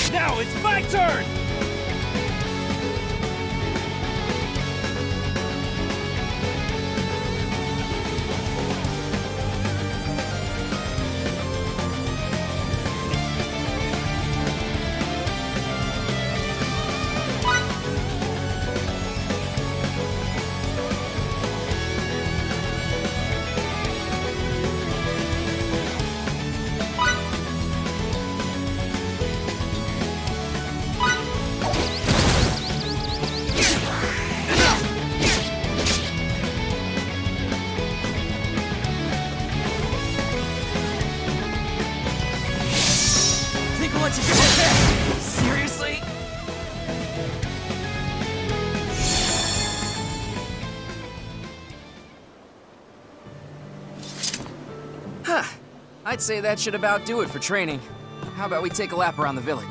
Now it's my turn! Seriously? Huh. I'd say that should about do it for training. How about we take a lap around the village?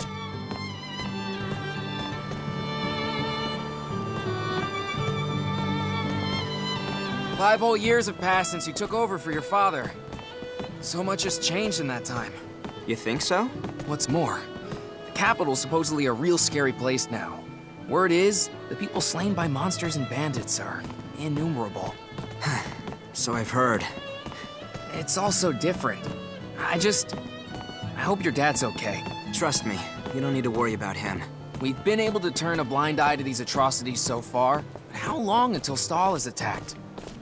Five whole years have passed since you took over for your father. So much has changed in that time. You think so? What's more, the capital's supposedly a real scary place now. Word is, the people slain by monsters and bandits are innumerable. So I've heard. It's all so different. I hope your dad's okay. Trust me, you don't need to worry about him. We've been able to turn a blind eye to these atrocities so far, but how long until Stahl is attacked?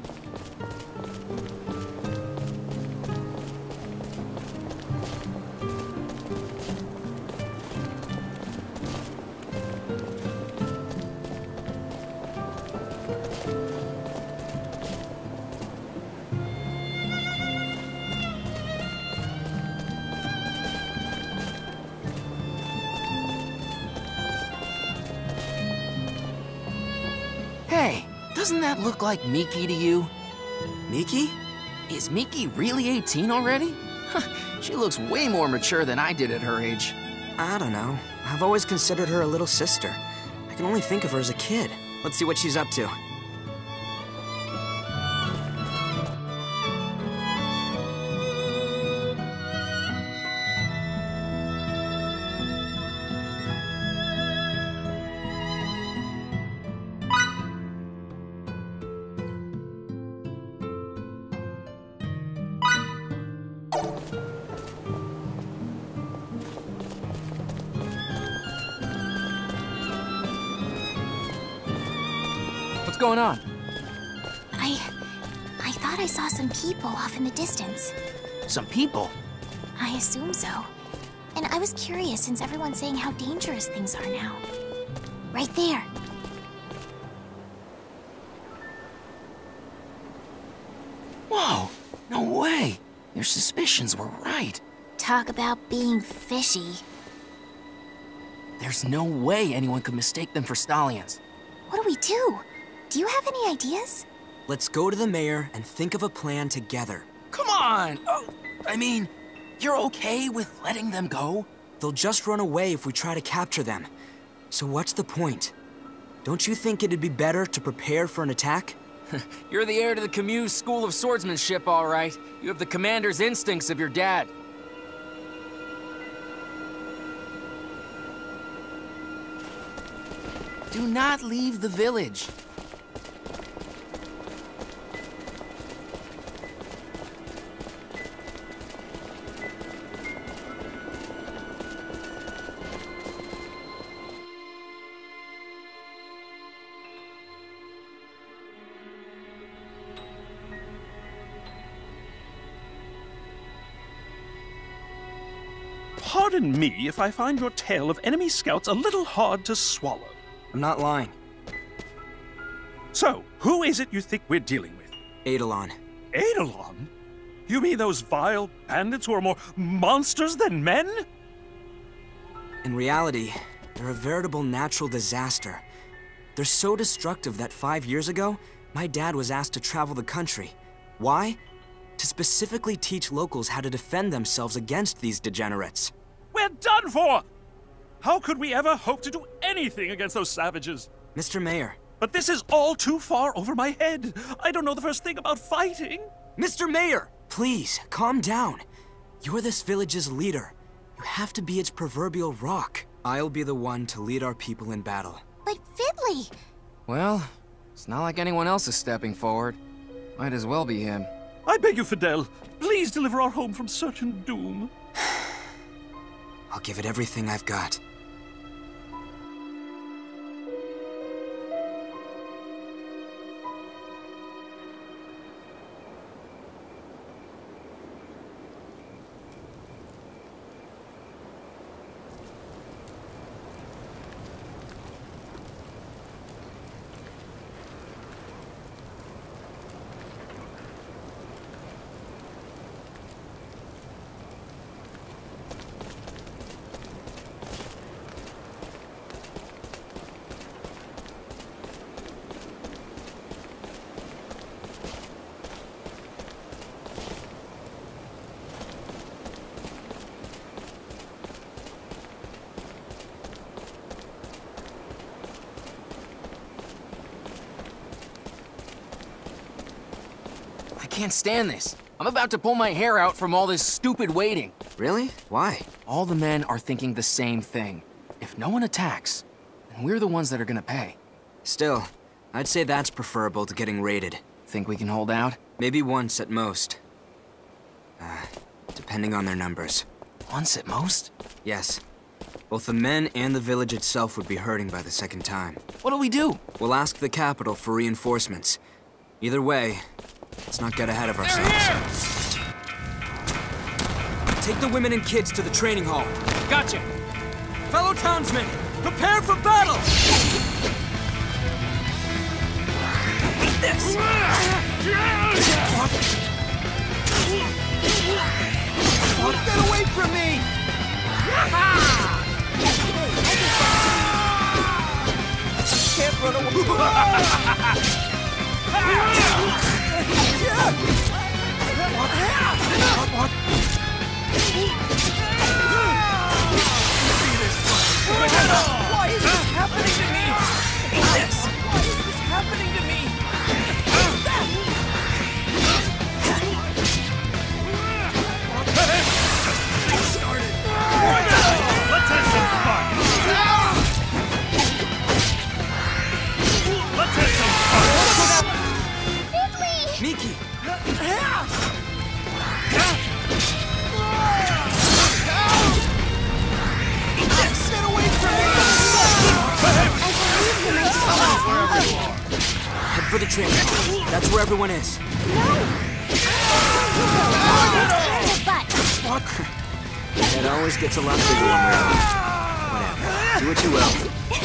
Hey, doesn't that look like Miki to you? Miki? Is Miki really 18 already? She looks way more mature than I did at her age. I don't know. I've always considered her a little sister. I can only think of her as a kid. Let's see what she's up to. What's going on? I thought I saw some people off in the distance. Some people? I assume so. And I was curious since everyone's saying how dangerous things are now. Right there. Whoa, no way. Your suspicions were right. Talk about being fishy. There's no way anyone could mistake them for stallions. What do we do? Do you have any ideas? Let's go to the mayor and think of a plan together. Come on! Oh, I mean, you're okay with letting them go? They'll just run away if we try to capture them. So what's the point? Don't you think it'd be better to prepare for an attack? You're the heir to the Camus School of Swordsmanship, all right. You have the commander's instincts of your dad. Do not leave the village. Pardon me if I find your tale of enemy scouts a little hard to swallow. I'm not lying. So, who is it you think we're dealing with? Eidolon. Eidolon? You mean those vile bandits who are more monsters than men? In reality, they're a veritable natural disaster. They're so destructive that 5 years ago, my dad was asked to travel the country. Why? To specifically teach locals how to defend themselves against these degenerates. We're done for! How could we ever hope to do anything against those savages? Mr. Mayor. But this is all too far over my head. I don't know the first thing about fighting. Mr. Mayor! Please, calm down. You're this village's leader. You have to be its proverbial rock. I'll be the one to lead our people in battle. But Fiddly! Well, it's not like anyone else is stepping forward. Might as well be him. I beg you, Fidel, please deliver our home from certain doom. I'll give it everything I've got. I can't stand this. I'm about to pull my hair out from all this stupid waiting. Really? Why? All the men are thinking the same thing. If no one attacks, then we're the ones that are gonna pay. Still, I'd say that's preferable to getting raided. Think we can hold out? Maybe once at most. Depending on their numbers. Once at most? Yes. Both the men and the village itself would be hurting by the second time. What do we do? We'll ask the capital for reinforcements. Either way, let's not get ahead of ourselves. Take the women and kids to the training hall. Gotcha! Fellow townsmen, prepare for battle! Eat this! Get away from me! Can't run away! Why is this happening to me? Why is this happening to me? Let's have some fun! Let's have some fun! Fiddly! Miki! Get away from me! Head for the training. That's where everyone is. It always gets a lot bigger when we're out. Whatever. Do what you will.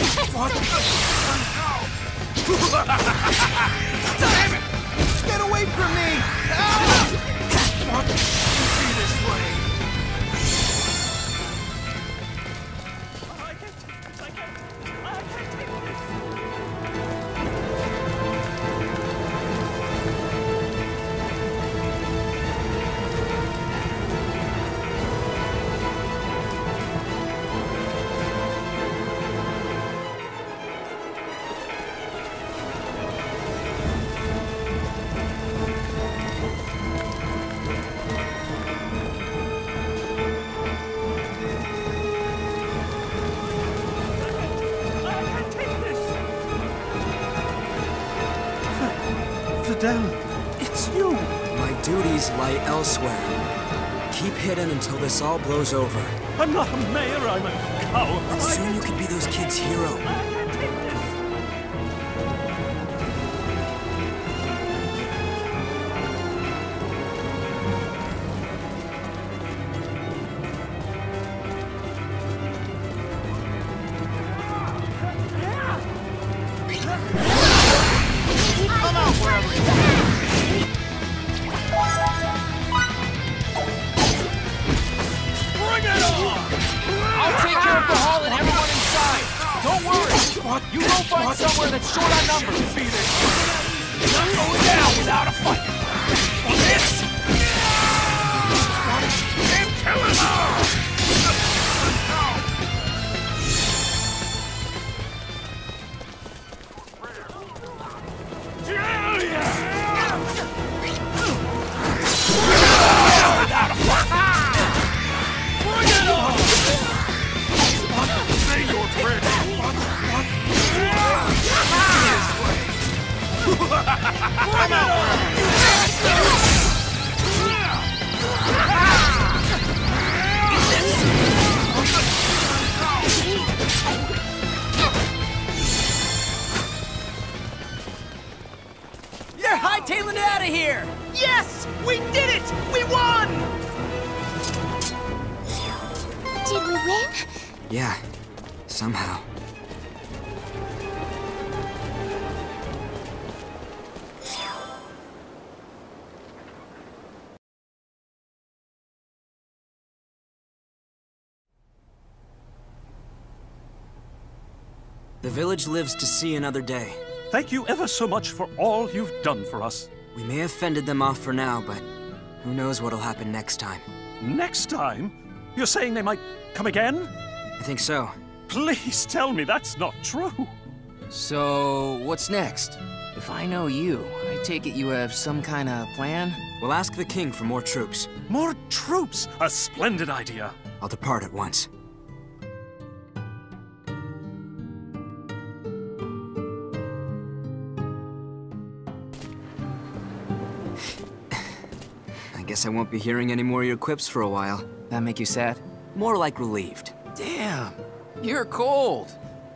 Damn it! Get away from me! See this way. I can't take this, I can't take this. Fidel, it's you! My duties lie elsewhere. Keep hidden until this all blows over. I'm not a mayor, I'm a coward. And soon you could be those kids' hero. I can't take this. Come out wherever you are! Bring it on! I'll take care of the hall and everyone inside. Don't worry. You go find somewhere that's short on numbers. Not going down without a fight. This! And kill him all! Without a fight! Bring it on! Yeah, somehow. The village lives to see another day. Thank you ever so much for all you've done for us. We may have fended them off for now, but who knows what'll happen next time. Next time? You're saying they might come again? I think so. Please tell me that's not true. So, what's next? If I know you, I take it you have some kind of plan? We'll ask the king for more troops. More troops! A splendid idea. I'll depart at once. I guess I won't be hearing any more of your quips for a while. That make you sad? More like relieved. Damn, you're cold.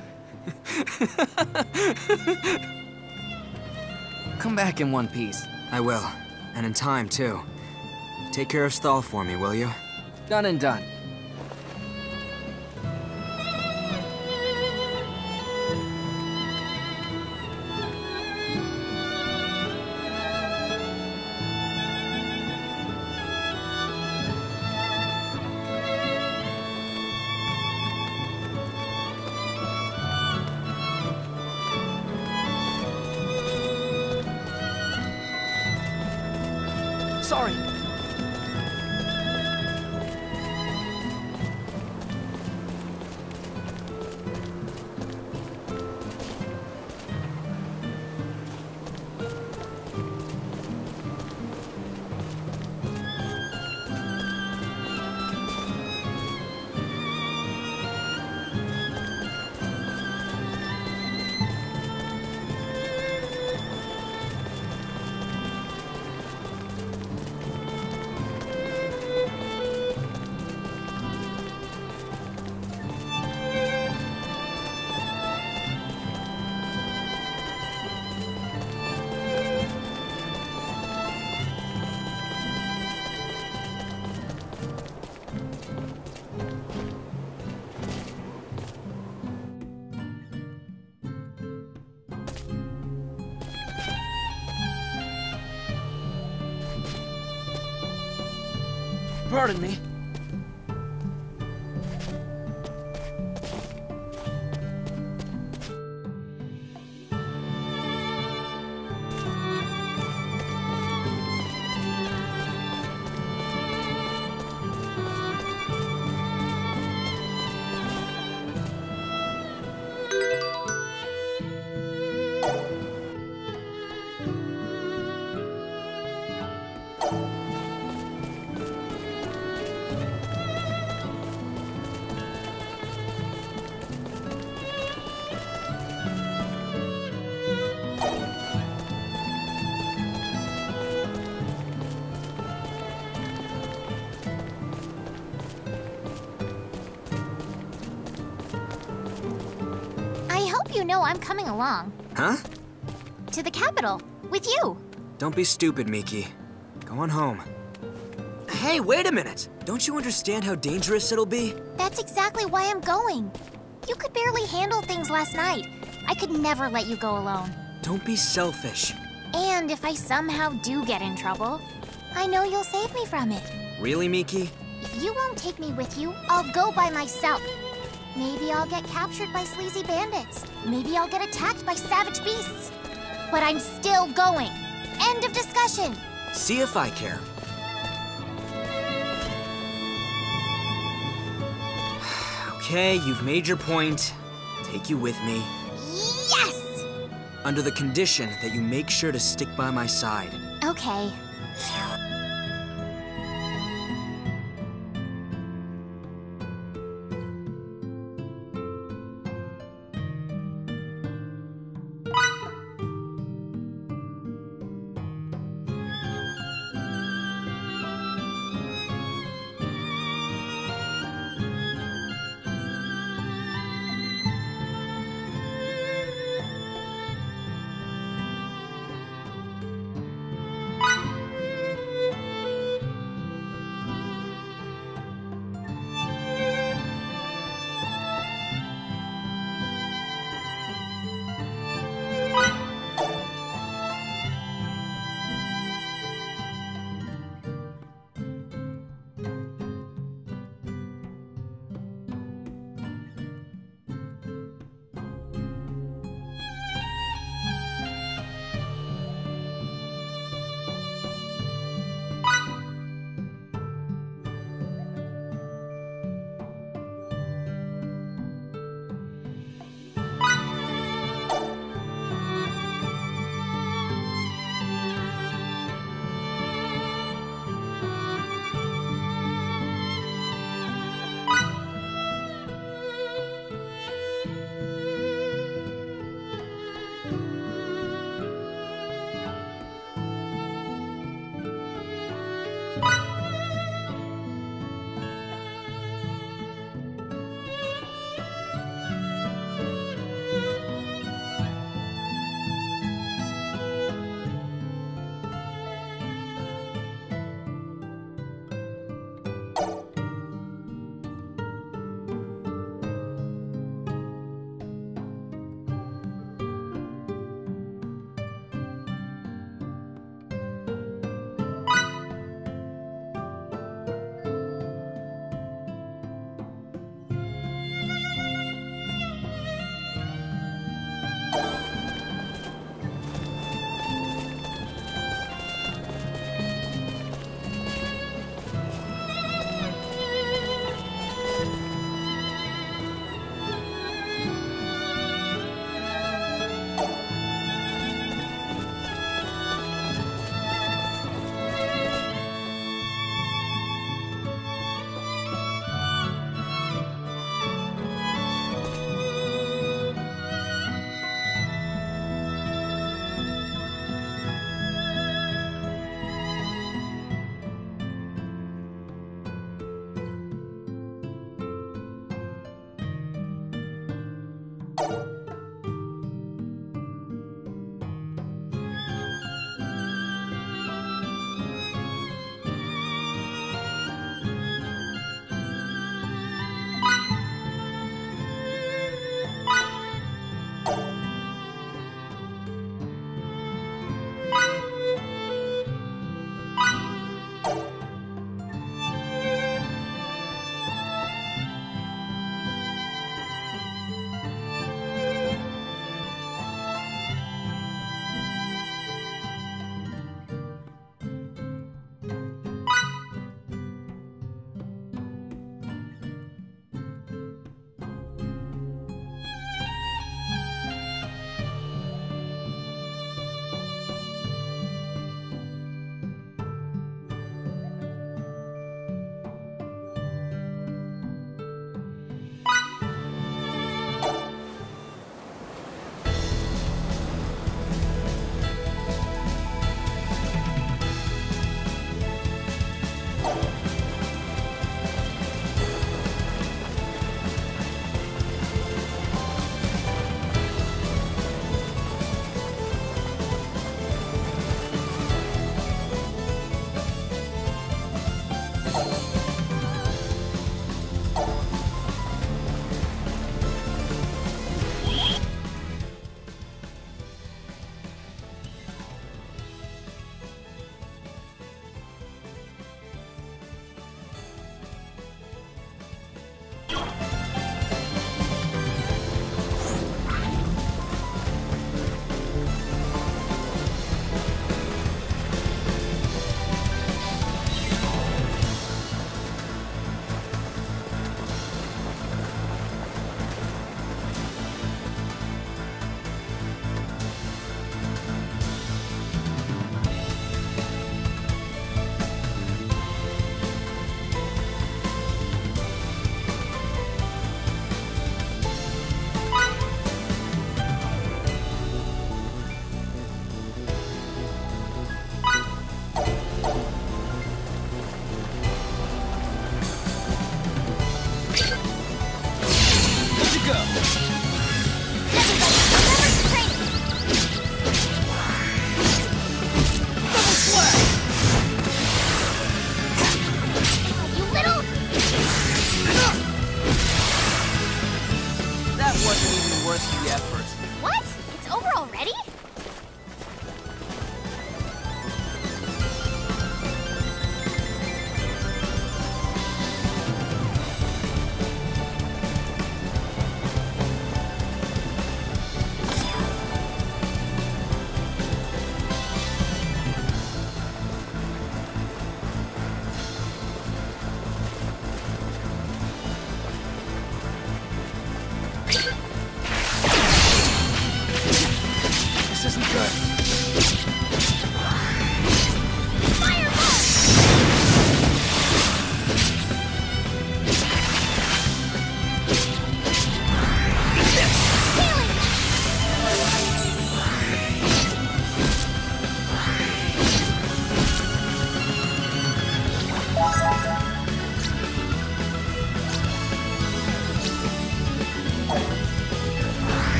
Come back in one piece. I will. And in time, too. Take care of Stahl for me, will you? Done and done. Sorry. Pardon me. You know I'm coming along. Huh? To the capital, with you. Don't be stupid, Miki. Go on home. Hey, wait a minute! Don't you understand how dangerous it'll be? That's exactly why I'm going. You could barely handle things last night. I could never let you go alone. Don't be selfish. And if I somehow do get in trouble, I know you'll save me from it. Really, Miki? If you won't take me with you, I'll go by myself. Maybe I'll get captured by sleazy bandits. Maybe I'll get attacked by savage beasts. But I'm still going. End of discussion. See if I care. Okay, you've made your point. Take you with me. Yes! Under the condition that you make sure to stick by my side. Okay.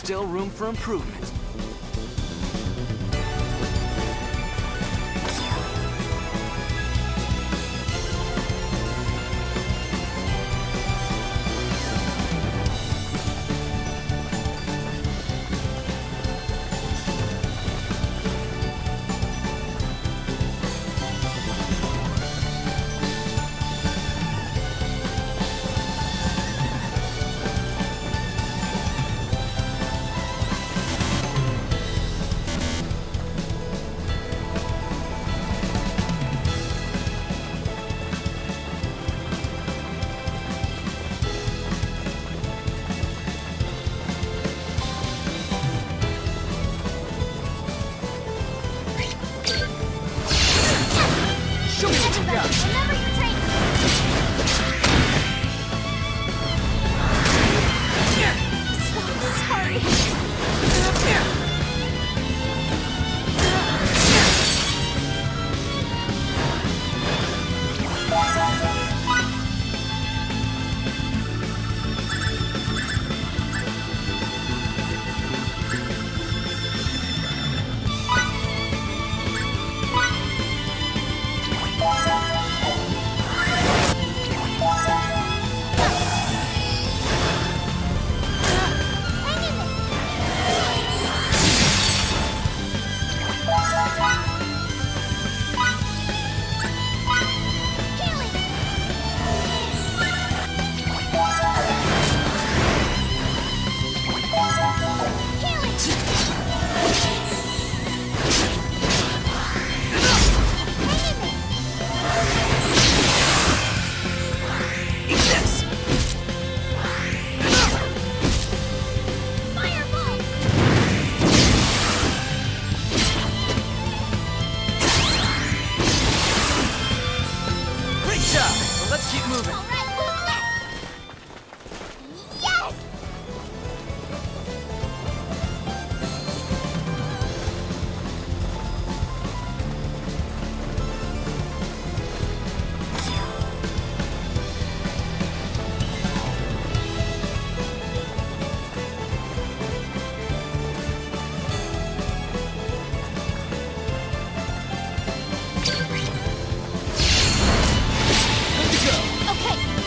still room for improvement. Remember your training! Sorry. Let's keep moving. All right, who's next? Yes! Okay,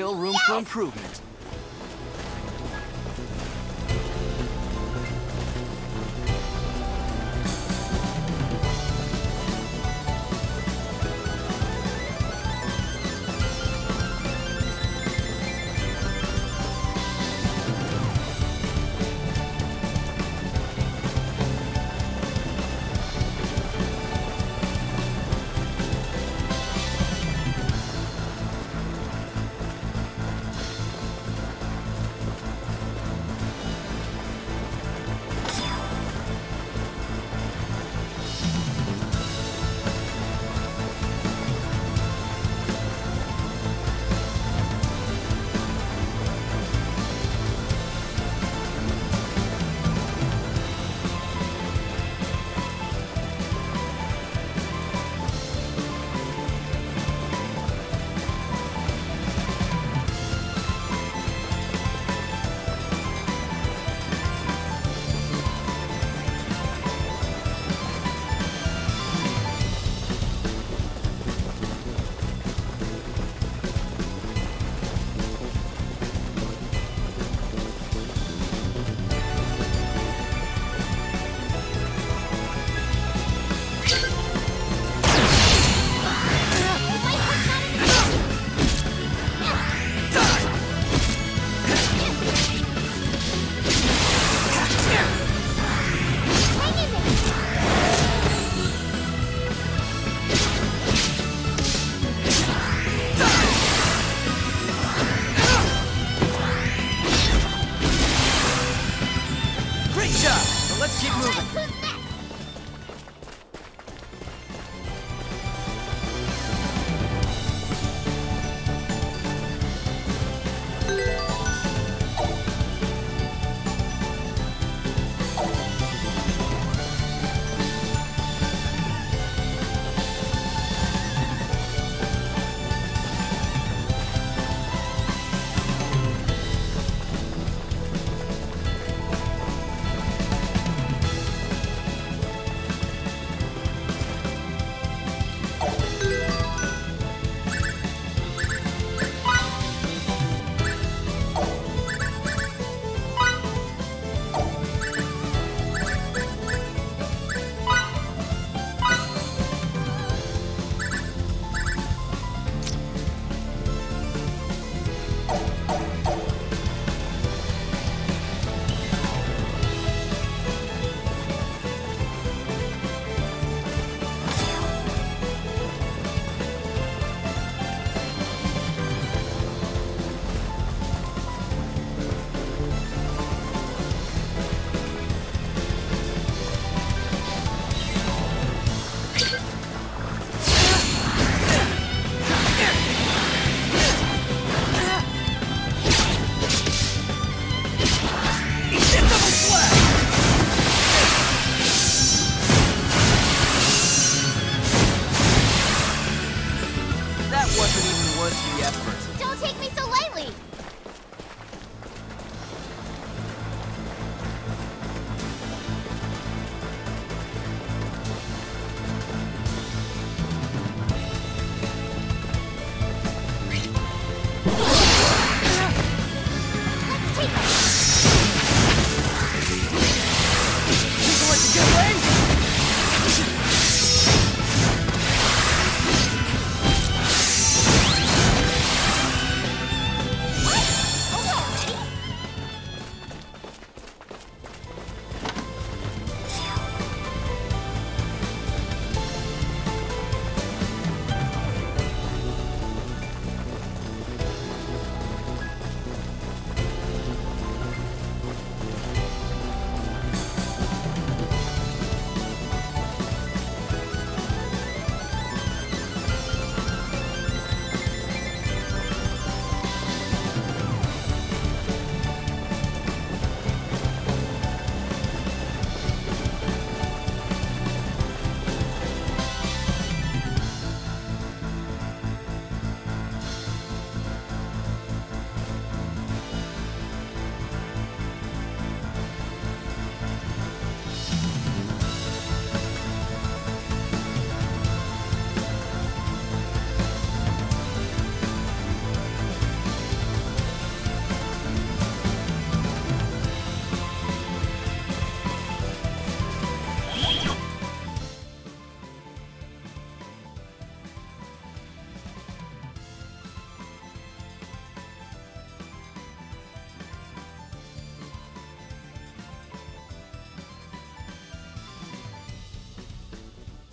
still room for improvement.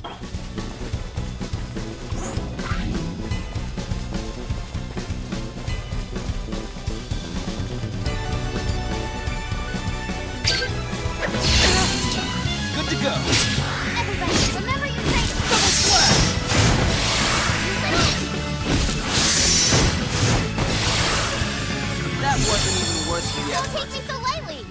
Good to go. Everybody, remember your training. Double slash. That wasn't even worth the Don't effort. take me so lightly.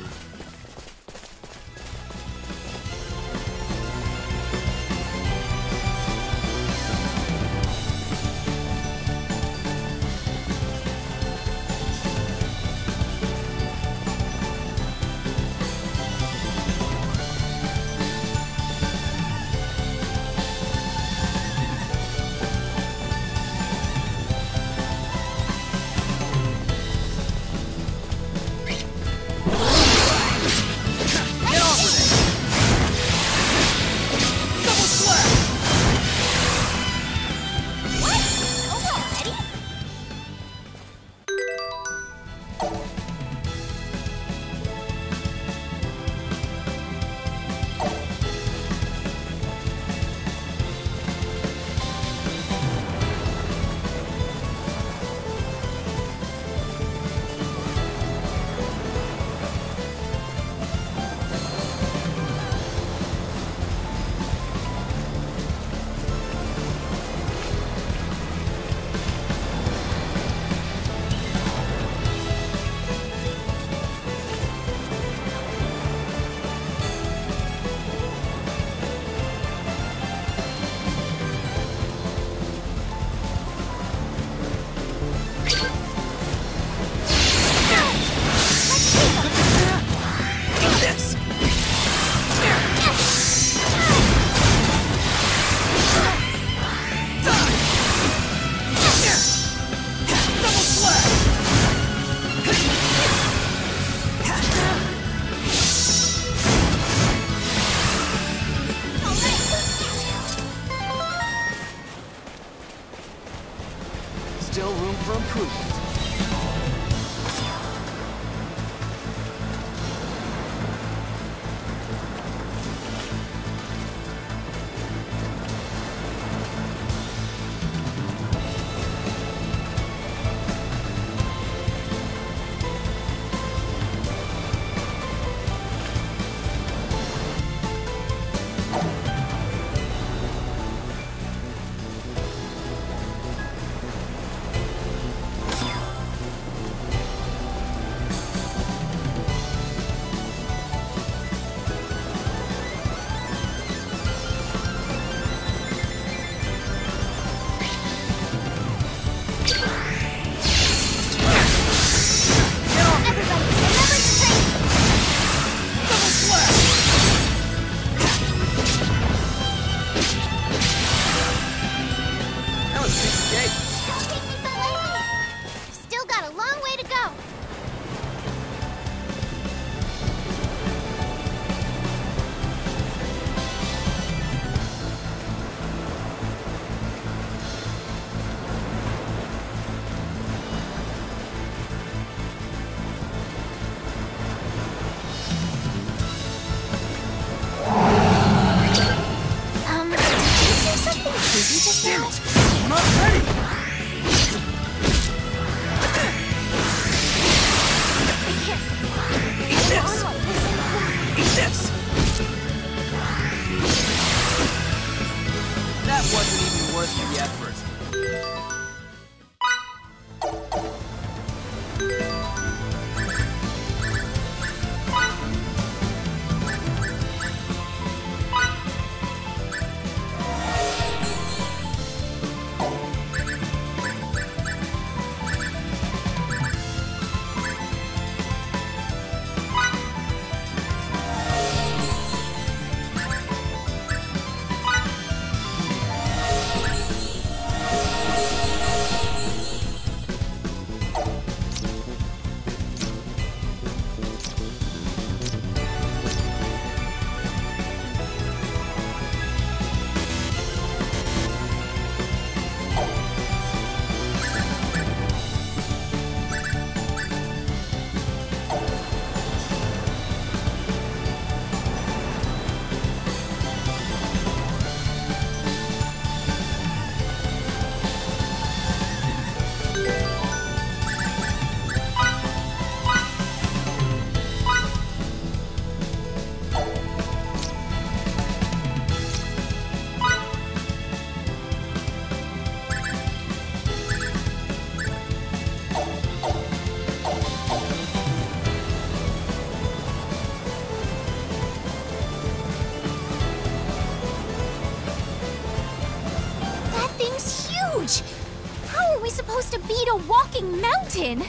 supposed to beat a walking mountain!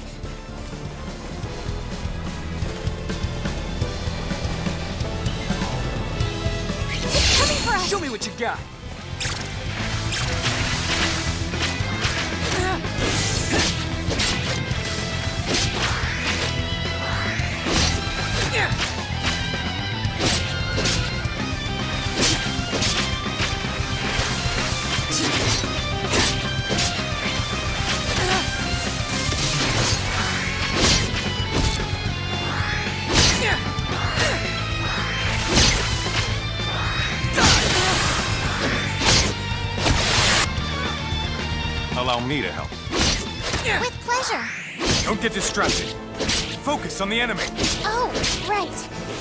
It's coming for us! Show me what you got! Allow me to help. With pleasure. Don't get distracted. Focus on the enemy. Oh, right.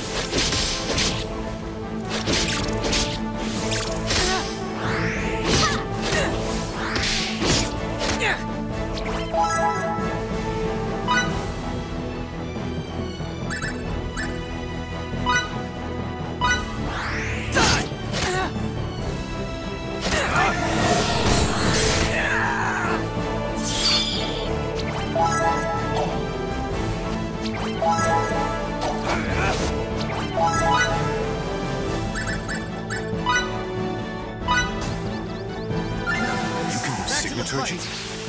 Signaturgy.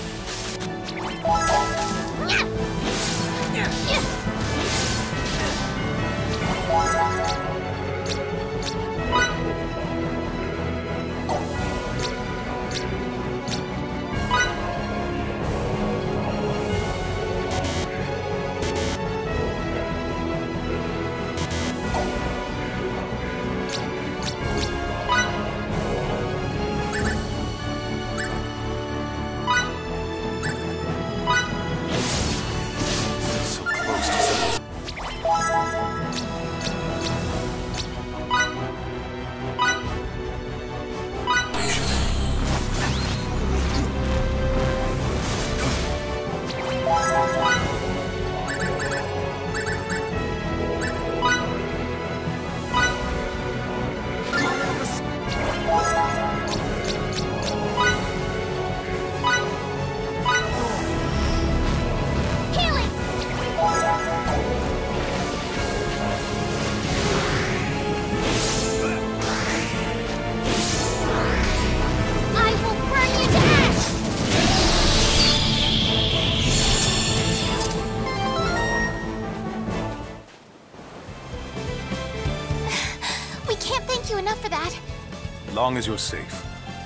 Enough for that. Long as you're safe.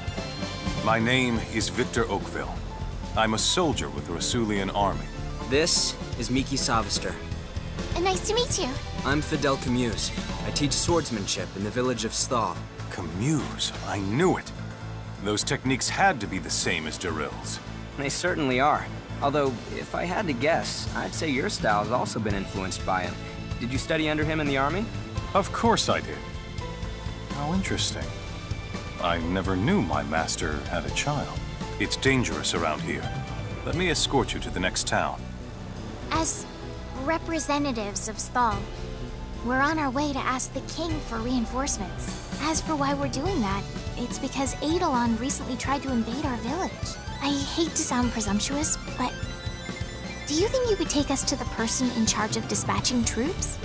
My name is Victor Oakville. I'm a soldier with the Rasulian army. This is Miki Savister. Nice to meet you. I'm Fidel Camuse. I teach swordsmanship in the village of Sthal. Camuse, I knew it. Those techniques had to be the same as Daryl's. They certainly are. Although, if I had to guess, I'd say your style has also been influenced by him. Did you study under him in the army? Of course I did. How interesting. I never knew my master had a child. It's dangerous around here. Let me escort you to the next town. As representatives of Sthal, we're on our way to ask the king for reinforcements. As for why we're doing that, it's because Eidolon recently tried to invade our village. I hate to sound presumptuous, but do you think you could take us to the person in charge of dispatching troops?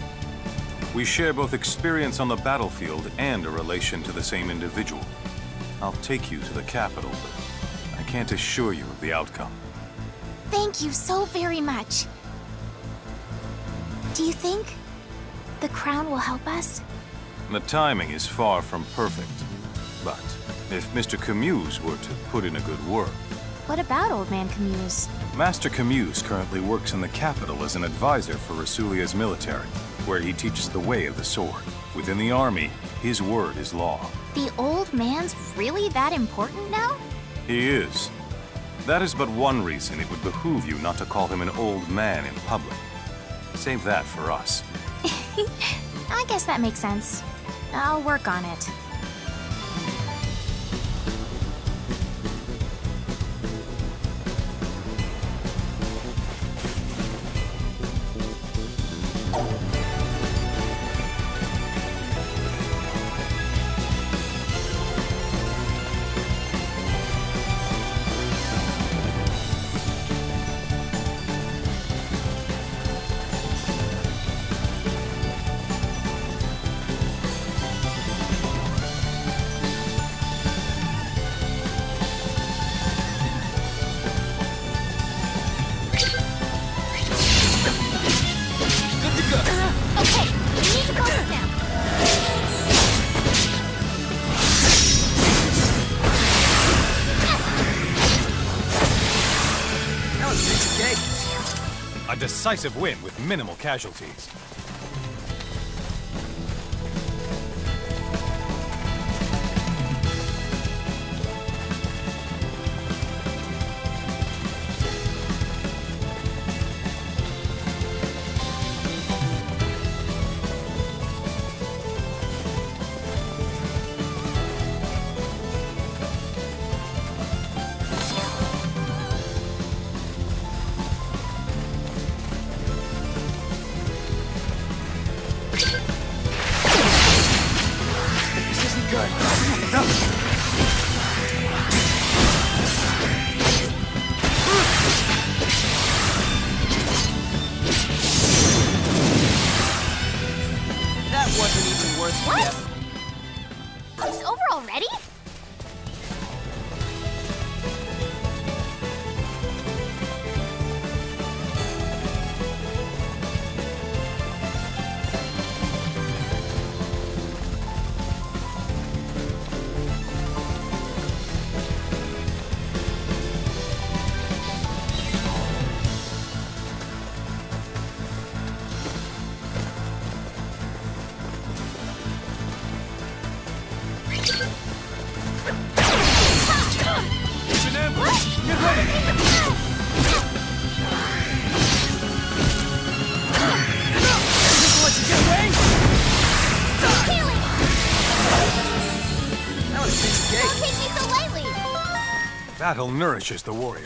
We share both experience on the battlefield and a relation to the same individual. I'll take you to the capital, but I can't assure you of the outcome. Thank you so very much. Do you think the crown will help us? The timing is far from perfect, but if Mr. Camuse were to put in a good word... What about Old Man Camuse? Master Camuse currently works in the capital as an advisor for Rasulia's military, where he teaches the way of the sword. Within the army, his word is law. The old man's really that important now? He is. That is but one reason it would behoove you not to call him an old man in public. Save that for us. I guess that makes sense. I'll work on it. decisive win with minimal casualties. Battle nourishes the warrior.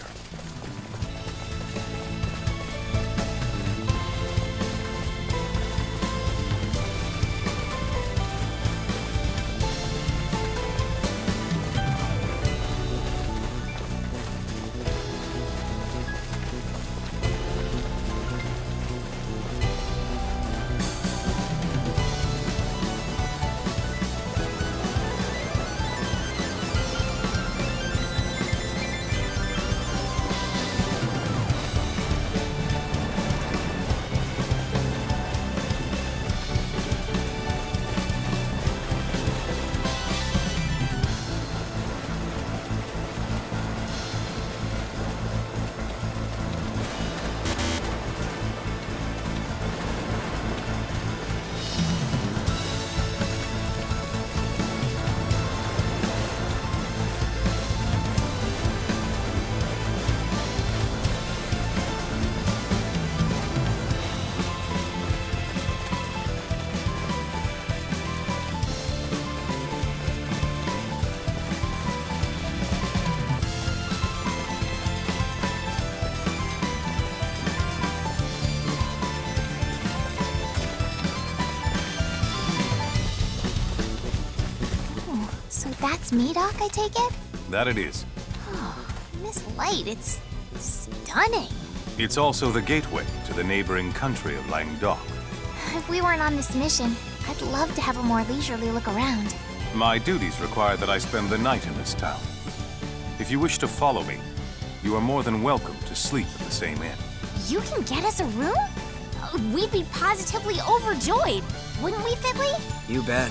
So that's Medoc, I take it? That it is. Oh, this light, it's stunning. It's also the gateway to the neighboring country of Languedoc. If we weren't on this mission, I'd love to have a more leisurely look around. My duties require that I spend the night in this town. If you wish to follow me, you are more than welcome to sleep at the same inn. You can get us a room? We'd be positively overjoyed, wouldn't we, Fiddly? You bet.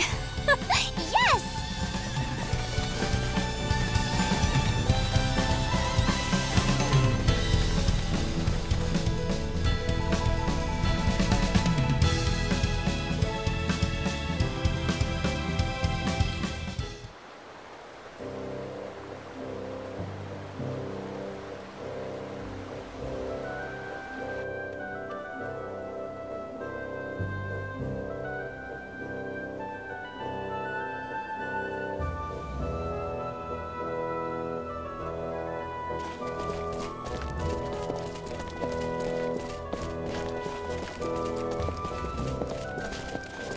Yes!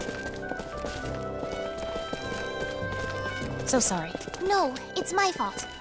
So sorry. No, it's my fault.